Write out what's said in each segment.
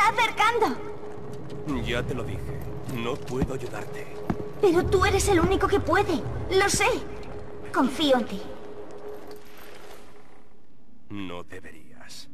está acercando. Ya te lo dije. No puedo ayudarte. Pero tú eres el único que puede. Lo sé. Confío en ti. No deberías.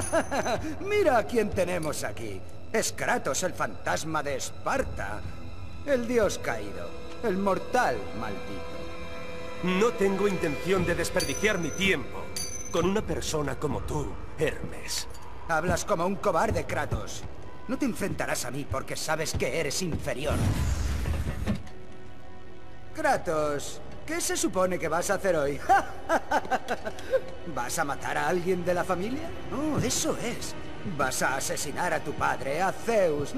Mira a quién tenemos aquí. Es Kratos, el fantasma de Esparta. El dios caído. El mortal maldito. No tengo intención de desperdiciar mi tiempo con una persona como tú, Hermes. Hablas como un cobarde, Kratos. No te enfrentarás a mí porque sabes que eres inferior. Kratos, ¿qué se supone que vas a hacer hoy? ¿Vas a matar a alguien de la familia? Oh, eso es. Vas a asesinar a tu padre, a Zeus.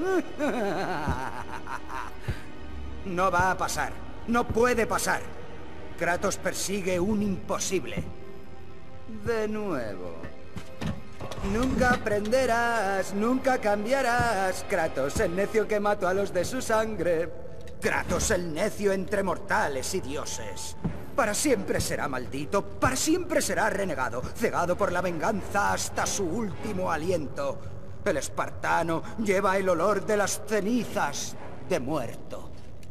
No va a pasar. No puede pasar. Kratos persigue un imposible. De nuevo. Nunca aprenderás, nunca cambiarás. Kratos, el necio que mató a los de su sangre. Kratos, el necio entre mortales y dioses. Para siempre será maldito, para siempre será renegado, cegado por la venganza hasta su último aliento. El espartano lleva el olor de las cenizas de muerto.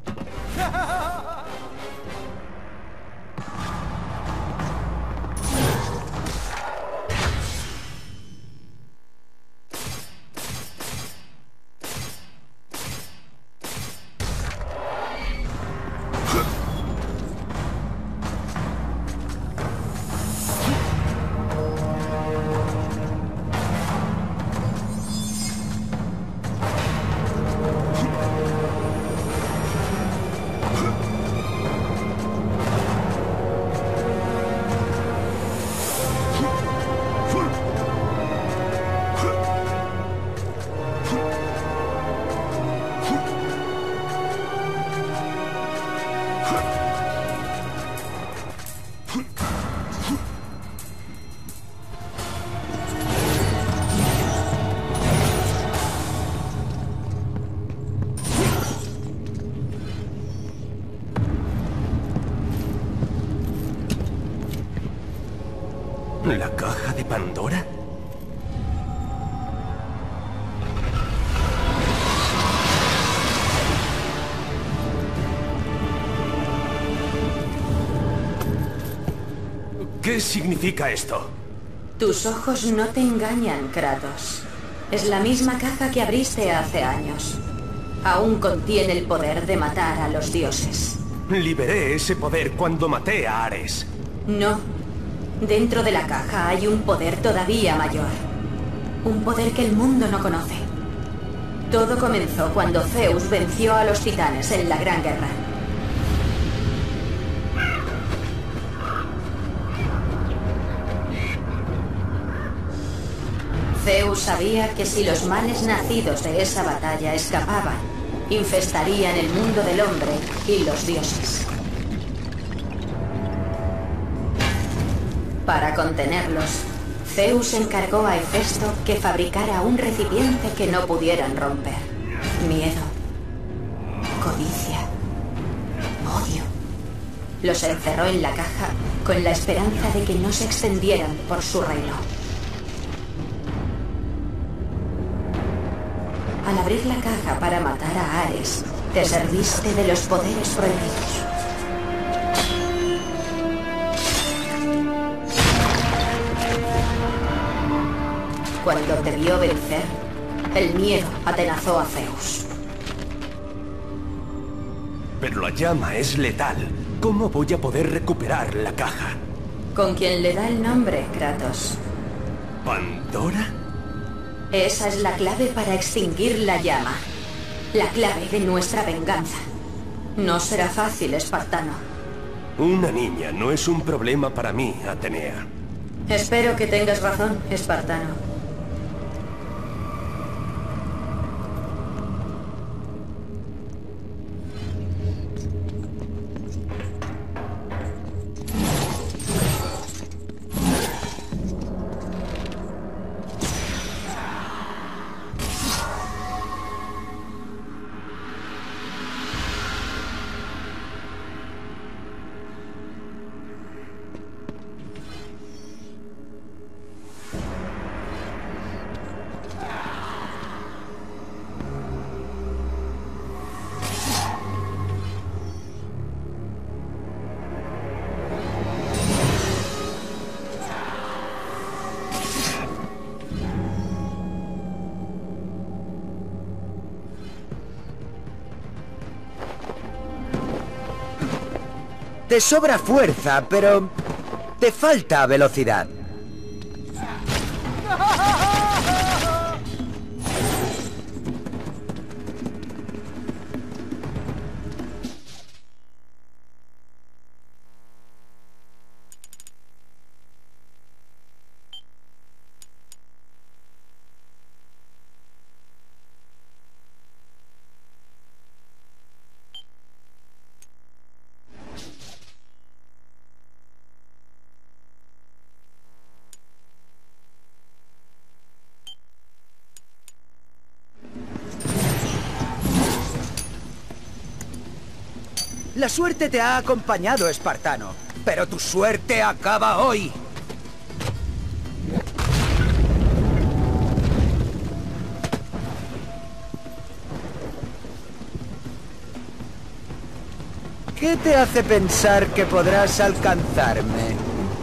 ¿La caja de Pandora? ¿Qué significa esto? Tus ojos no te engañan, Kratos. Es la misma caja que abriste hace años. Aún contiene el poder de matar a los dioses. Liberé ese poder cuando maté a Ares. No. Dentro de la caja hay un poder todavía mayor. Un poder que el mundo no conoce. Todo comenzó cuando Zeus venció a los titanes en la Gran Guerra. Zeus sabía que si los males nacidos de esa batalla escapaban, infestarían el mundo del hombre y los dioses. Para contenerlos, Zeus encargó a Hefesto que fabricara un recipiente que no pudieran romper. Miedo, codicia, odio. Los encerró en la caja con la esperanza de que no se extendieran por su reino. Al abrir la caja para matar a Ares, te serviste de los poderes prohibidos. Cuando te vio vencer, el miedo atenazó a Zeus. Pero la llama es letal. ¿Cómo voy a poder recuperar la caja? Con quien le da el nombre, Kratos. ¿Pandora? Esa es la clave para extinguir la llama. La clave de nuestra venganza. No será fácil, espartano. Una niña no es un problema para mí, Atenea. Espero que tengas razón, espartano. Te sobra fuerza, pero te falta velocidad. La suerte te ha acompañado, espartano, pero tu suerte acaba hoy. ¿Qué te hace pensar que podrás alcanzarme?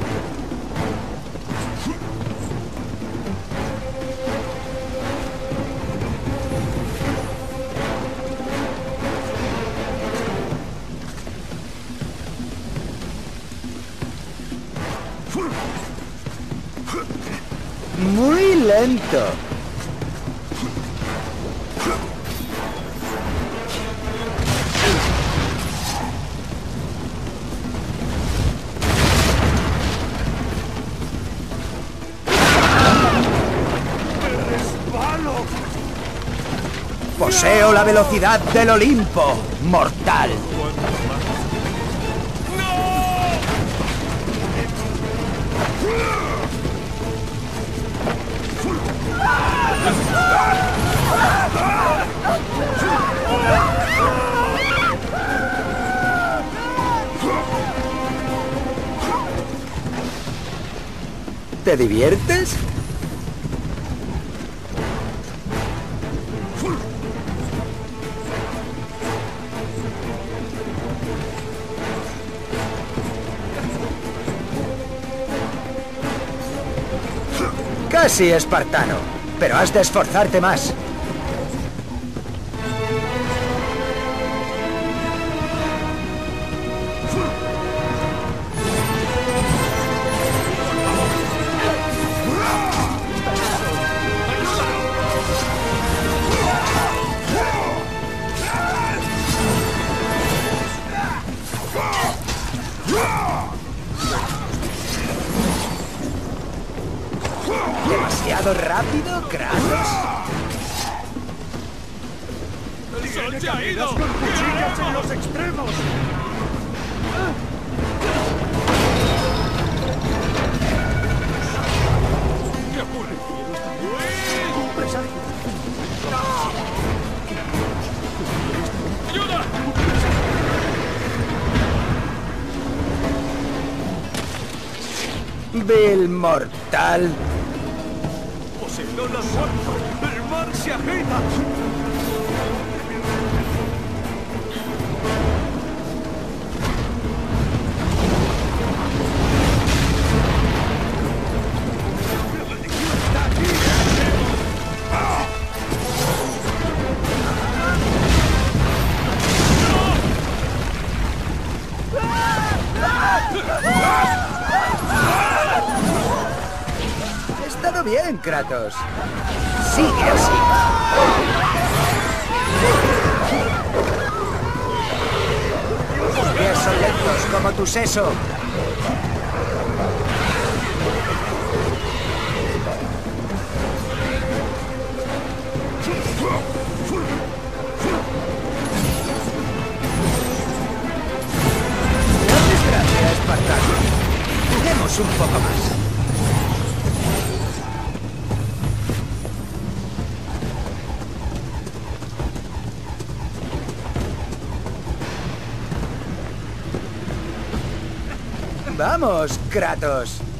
Muy lento. Poseo la velocidad del Olimpo, mortal. ¿Te diviertes? Casi, espartano, pero has de esforzarte más. ¿Demasiado rápido, Kratos? ¡El sol se ha ido! ¡Con cuchillas en los extremos! ¿Qué ocurre? ¡Un presagio! ¡Ayuda! Vil mortal. ¡Poseidón ha muerto! ¡El mar se agita! Ha estado bien, Kratos. Sigue así. Tus pies son lentos como tu seso. No desgracia, espartano. Juguemos un poco más. Vamos, Kratos.